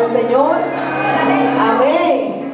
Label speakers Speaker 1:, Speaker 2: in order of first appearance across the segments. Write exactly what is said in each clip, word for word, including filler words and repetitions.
Speaker 1: del Señor. Amén.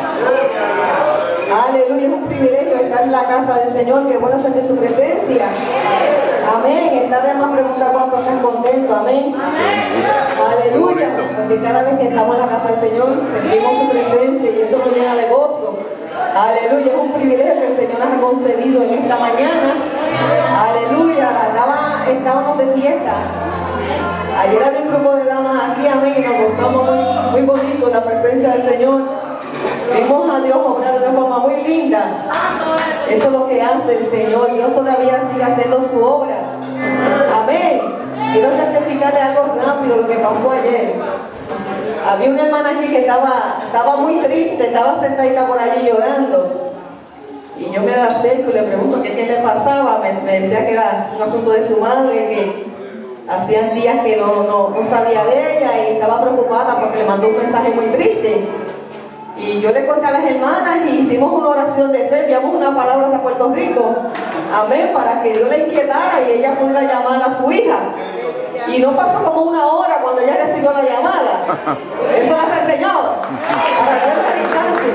Speaker 1: Aleluya, es un privilegio estar en la casa del Señor. Qué bueno sentir su presencia. Amén. Está de más preguntar cuánto están contentos. Amén. Aleluya. Porque cada vez que estamos en la casa del Señor sentimos su presencia y eso nos llena de gozo. Aleluya. Es un privilegio que el Señor nos ha concedido en esta mañana. Aleluya. Estaba, estábamos de fiesta. Ayer había un grupo de damas aquí, amén, y nos gozamos muy, muy bonito en la presencia del Señor. Vimos a Dios obrar de una forma muy linda. Eso es lo que hace el Señor. Dios todavía sigue haciendo su obra. Amén. Quiero testificarle algo rápido lo que pasó ayer. Había una hermana aquí que estaba, estaba muy triste, estaba sentadita por allí llorando. Y yo me la acerco y le pregunto qué, qué le pasaba. Me, me decía que era un asunto de su madre, que hacían días que no, no, no sabía de ella y estaba preocupada porque le mandó un mensaje muy triste. Y yo le conté a las hermanas y hicimos una oración de fe, enviamos una palabra a Puerto Rico, amén, para que Dios la inquietara y ella pudiera llamar a su hija. Y no pasó como una hora cuando ella recibió la llamada. Eso lo hace el Señor, para Dios la distancia.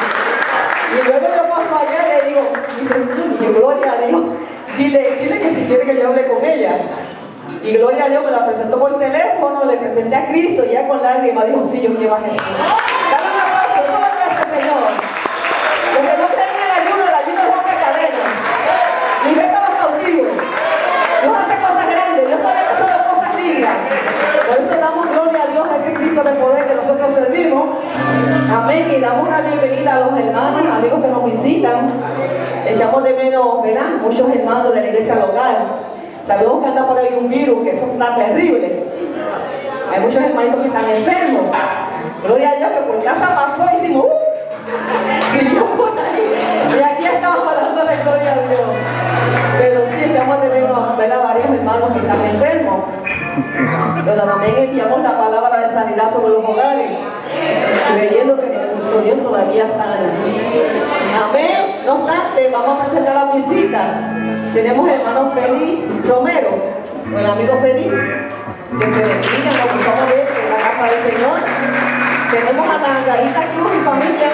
Speaker 1: Y luego yo paso allá y le digo, dice, niño, gloria a Dios, dile, dile que si quiere que yo hable con ella. Y gloria a Dios, me la presentó por teléfono, le presenté a Cristo y ya con lágrimas dijo, sí, yo quiero a Jesús. Dale un aplauso, eso es lo que hace el Señor. Los que no creen en el ayuno, el ayuno rompe cadenas, liberta a los cautivos. Dios hace cosas grandes, Dios todavía está haciendo cosas lindas. Por eso damos gloria a Dios a ese Cristo de poder que nosotros servimos. Amén. Y damos una bienvenida a los hermanos, amigos que nos visitan. Echamos de menos, ¿verdad? Muchos hermanos de la iglesia local. Sabemos que anda por ahí un virus, que eso está terrible. Hay muchos hermanitos que están enfermos. Gloria a Dios que por casa pasó y hicimos ¡uh! Siguió por ahí. Y aquí estamos dándole gloria a Dios. Pero sí echamos de menos ver a varios hermanos que están enfermos. Pero también enviamos la palabra de sanidad sobre los hogares, creyendo que nuestro Dios todavía sana. Amén. No obstante, vamos a presentar la visita. Tenemos el hermano Félix Romero, o el amigo Félix, que te bendiga, nos gustamos ver en la casa del Señor. Tenemos a Margarita Cruz y familia.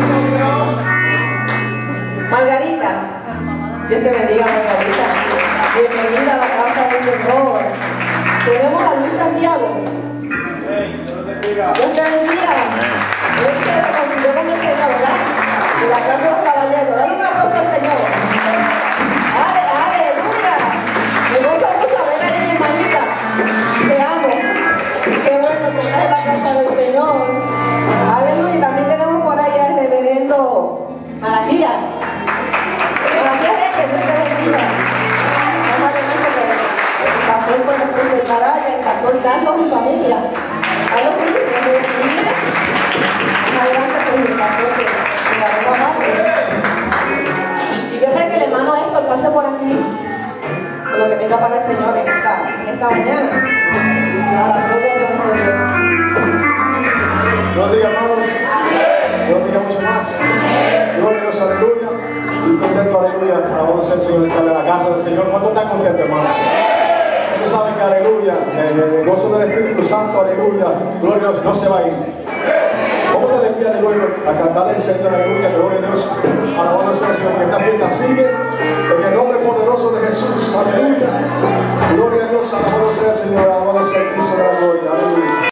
Speaker 1: Margarita, Dios te bendiga, Margarita. Bienvenida a la casa del Señor. Tenemos a Luis Santiago. Dios te bendiga. Él se reconcilió con el Señor, ¿verdad? De la casa de los caballeros. Dale un aplauso al Señor. Ale, aleluya. Me gozo mucho ver a mi hermanita. Te amo. Qué bueno que estás en la casa del Señor. Aleluya. Y también tenemos por allá el reverendo Malaquías. Malaquías Reyes, Dios te bendiga. Vamos adelante que el pastor pues nos presentará y el pastor Carlos y familia. Carlos y Dios te bendiga. Adelante pues el pastor que es la verdad madre. Y yo creo que el hermano Héctor pase por aquí, por lo que venga para el Señor en esta, en esta mañana. A la gloria de nuestro Dios.
Speaker 2: Dios diga, hermanos. Dios diga mucho más. Gloria a Dios, aleluya. Estoy contento, aleluya. Alabado sea el Señor, estar en la casa del Señor. ¿Cuántos están contentos, hermano? Ustedes saben que, aleluya, el, el gozo del Espíritu Santo, aleluya, gloria a Dios, no se va a ir. ¿Cómo te despide, aleluya, a cantar el Señor, aleluya, gloria a Dios, alabado sea el Señor, que esta fiesta sigue en el nombre poderoso de Jesús, aleluya, gloria a Dios, alabado sea el Señor, alabado sea el Señor.